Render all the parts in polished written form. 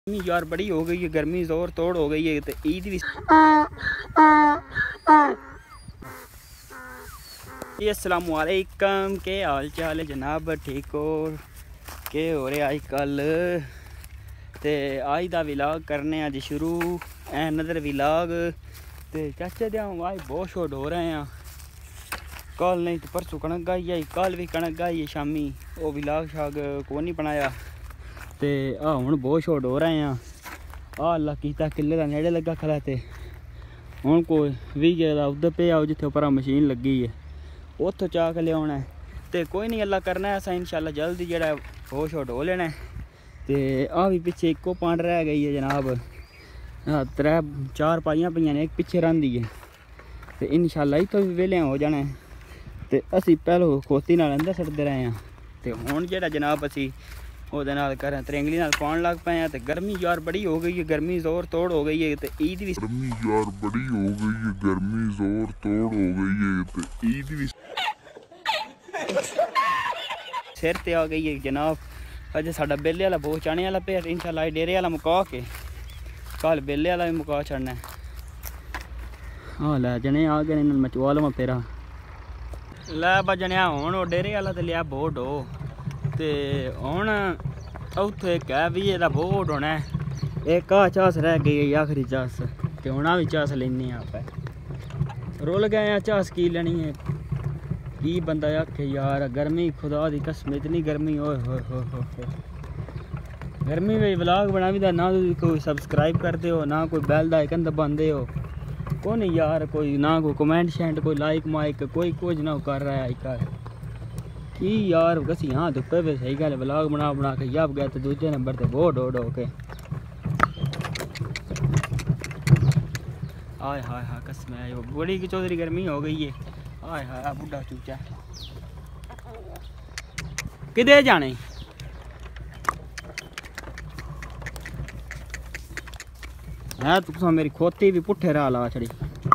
गर्मी यार बड़ी हो गई है, गर्मी जोर तोड़ हो गई है। तो ईद भी अस्सलामुअलैकुम, के हाल चाल है जनाब? ठीक हो? के हो रहे अज कल? ते अज का विलाग करने अज शुरू नदर विलाग। ते चाचे दे अज बहुत शोट हो रहे हैं। कल नहीं तो परसों कणक गाई आई, कल भी कणक गाई शामी। वो विलाग शाग को नहीं बनाया। तो हुण बहुत शोट हो रहे हैं। अल्लाह कीता किले का नेड़े लगा खड़ा। तो हुण कोई 20 का उधर पे आओ जिथे पर मशीन लगी है, उतो चाह के लिया है। तो कोई नहीं, अल्लाह करना है असा इंशाल्लाह जल्दी जरा बहुत शोट हो लेना है। तो भी पिछे एको पांड रह गई है जनाब। 3-4 पाइयां पईयां ने, एक पिछे रही है। तो इंशाल्लाह इतों भी वेले हो जाना है। तो असी पहलों खोती नाल अंदर सटते रहे हैं। तो हुण जेड़ा जनाब असी ਉਹਦੇ ਨਾਲ ਕਰਾਂ ਤਰੇਂਗਲੀ ਨਾਲ ਪਾਉਣ ਲੱਗ ਪਏ ਆ। ਤੇ ਗਰਮੀ ਯਾਰ ਬੜੀ ਹੋ ਗਈ ਹੈ, ਗਰਮੀ ਜ਼ੋਰ ਤੋੜ ਹੋ ਗਈ ਹੈ। ਤੇ ਈਦ ਵੀ ਗਰਮੀ ਯਾਰ ਬੜੀ ਹੋ ਗਈ ਹੈ, ਗਰਮੀ ਜ਼ੋਰ ਤੋੜ ਹੋ ਗਈ ਹੈ। ਤੇ ਈਦ ਵੀ ਸਿਰ ਤੇ ਆ ਗਈ ਹੈ ਜਨਾਬ। अजे साडा बेले वाला बहुत चाने वाला पे, इंशाल्लाह डेरे वाला मुका के कल बेले वाला भी मुका छड़ना है। हाँ लै जने आ गए मचवा लवा फेरा लै बजने हुण डेरे वाला तो लिया बोट हो। तो हुण उत्थे एक है भी एदा बोट होना है। एक चास रह गई है आखिरी चास। तो हुण भी चास लेने आप रुल गए चास की लेनी है। की बंदा आखे यार, गर्मी खुदा दी कसम इतनी गर्मी हो गर्मी में व्लॉग बना भी ना कोई सब्सक्राइब करते हो, ना कोई बैल का आइकन दबाते हो, कोई नहीं यार, कोई ना कोई कमेंट शेंट, कोई लाइक माइक, कोई कुछ ना कर रहा है आजकल। की यार कसी यहाँ धुप्पे पे सही गल व्लॉग बना बना के जब गया। तो दूजे नंबर पर बहुत डो डो के आय हाय हाय कसम है बड़ी की चौधरी गर्मी हो गई है। हाय हाय बुढ़ा चूचा किधे जाने? है तुम मेरी खोती भी पुट्ठे राह ला छड़ी।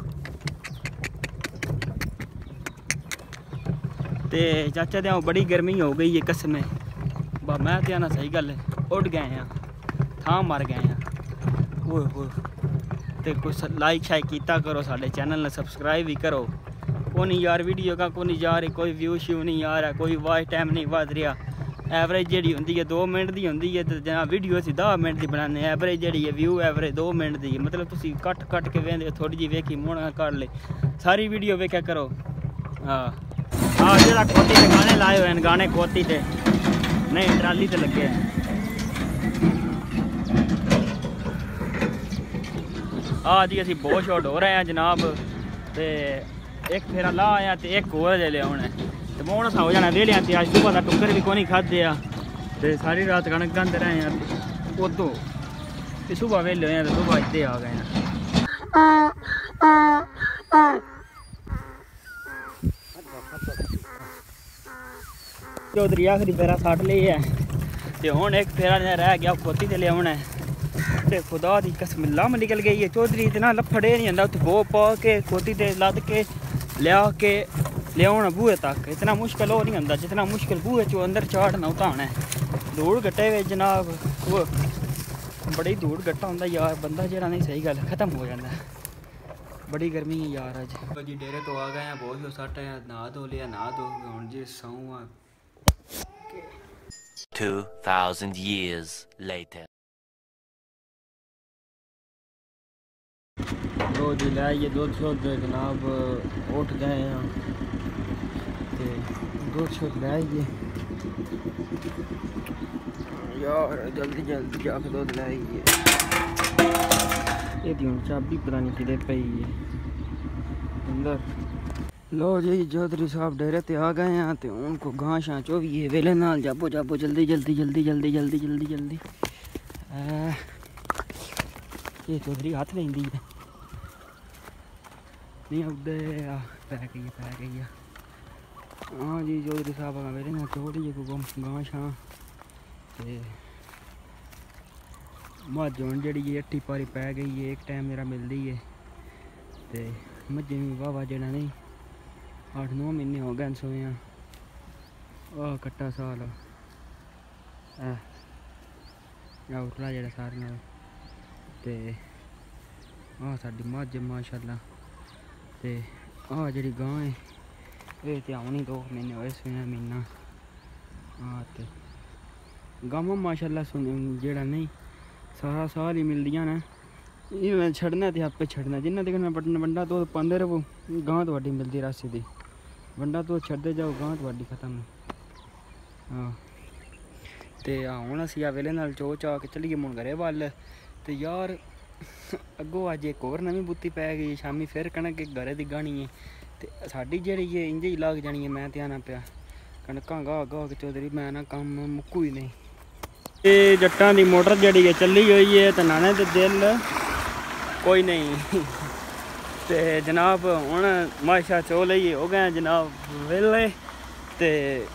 ते चाचा दे बड़ी गर्मी हो गई है कसम है। मैं तो आना सही गल है, उड़ गए हैं, थां मर गए हैं। ओह ते कुछ लाइक शाइक किया करो, साढ़े चैनल ने सब्सक्राइब भी करो। कोई यार वीडियो का कोई जा रही, कोई व्यू श्यू नहीं आ रहा, कोई वॉच टाइम नहीं बध रहा। एवरेज जी होंगी है 2 मिनट की होंगी है। तो जहाँ वीडियो असी 10 मिनट की बनाने, एवरेज जी है व्यू एवरेज 2 मिनट की। मतलब तुम कट के वेंदे थोड़ी जी वेखी मुड़ा कर ले, सारी वीडियो वेख्या करो। हाँ हाँ जो खोती से गाने लाए हुए हैं, गाने खोती से नहीं ट्राली से लगे हैं। हाँ जी असी बहुत शॉट हो रहे हैं जनाब। तो एक फेरा ला आया तो एक होर ले लिया उन्हें। तो मोड़ सा हो जाना वेलिया। अज सुबह का टुक्कर भी कोई खाधे आ। तो सारी रात कणक गांदे रहे हैं। उदों तो सुबह वेले होए तो सुबह इतने आ गए हैं। चौधरी आखिरी फेरा सट ली है। तो हुण एक फेरा रह गया खोती से लिया है। ते खुदा दी कसम लम निकल गई है। चौधरी इतना लफड़े नहीं आता उत्थे बो पा के खोती ते लद के लिया के लिया बूहे तक। इतना मुश्किल हो नहीं आता जितना मुश्किल बूहे चो अंदर चाढ़ना उतारना है। धूड़ गट्टे में जनाब वो बड़ी धूड़ गट्टा होंगे यार, बंदा जरा नहीं सही गल खत्म हो जाता है। बड़ी गर्मी है यार। अज जी डेरे तो आ गए हैं, बहुत जो सट है, नहा धो लिया, नहा धो हुण जी सौ 2000 years later। लो जी लाइए दूध शुद्ध जनाब, उठ गए हैं। तो दूध शुद्ध लाइए यार, जल्दी जल्दी जाके दूध लाइए। ये हूँ चाबी पता नहीं किधर पई है अंदर। लो जी चौधरी साहब डेरे ते आ गए हैं। तो उनको गां शां चोविए वेले नाल जाबो जाबो जल्दी जल्दी जल्दी जल्दी जल्दी जल्दी जल्दी। ये चौधरी हाथ लेंदी है नहीं उधर पै गई है। हाँ जी चौधरी साहब मेरे ना चोड़ी गां शां मझ हूँ जी 8 पारी पै गई है। एक टाइम मेरा मिलती है। तो मझे भी वाह जना नहीं 8-9 महीने हो गए सोया। कट्टा साल उरला जेह्ड़ा सारे नाल ते साडी मझ माशाअल्लाह ते जेह्ड़ी गां है एह् ते औनी 2 महीने होए सूए म्हीना ते गावां माशाअल्लाह जेह्ड़ा नहीं सारा साल ही मिलदियां न इ'नें छड्डना ते आपे छड्डना जिन्ना तक बंडा तुस पांदे रवो गां तुहाडी मिलदी रासी दी बंडा तुस छड्डदे जाओ गां तुहाडी खत्म ते हून असी आ वेले नाल चो चा के चली गे मुन घरे वल ते यार अग्गों अज्ज एक होर नवीं बुत्ती पै गई शामी फिर कनक घरे दी गाह्नी है ते साडी जेह्ड़ी है इं'दे ही लाग जानी है मैं ते आना पेआ कनकां गाह् चौधरी मैं ना कम्म मुक्कू ही नहीं ते जट्टां दी मोटर जेह्ड़ी है चली होई है ते नाने दे दिल कोई नहीं ते जनाब हुण माशा चो लेइयै हो गए जनाब वेले ते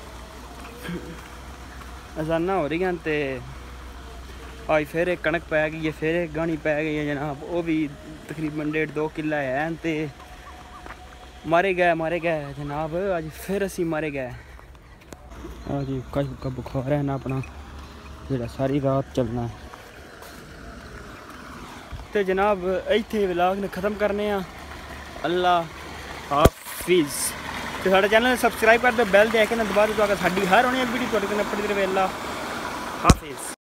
अजाना हो रही ते अज फिर एक कनक पै गई है फिर एक गाह्नी पै गई है जनाब वो भी तकरीबन 1.5-2 किल्ला है ते मारे गए जनाब अज फिर असी मारे गए जी का बुखार है ना अपना जेह्ड़ा सारी रात चलना है ते जनाब इत्थे व्लॉग ने ख़त्म करने अल्लाह हाफिज़ ते साढ़े चैनल सब्सक्राइब कर दो बैल दे आइकन दबा दो ताकि साडी हर होने वीडियो तुहाडे कन्नै पढ़दी रहे अल्लाह हाफिज़।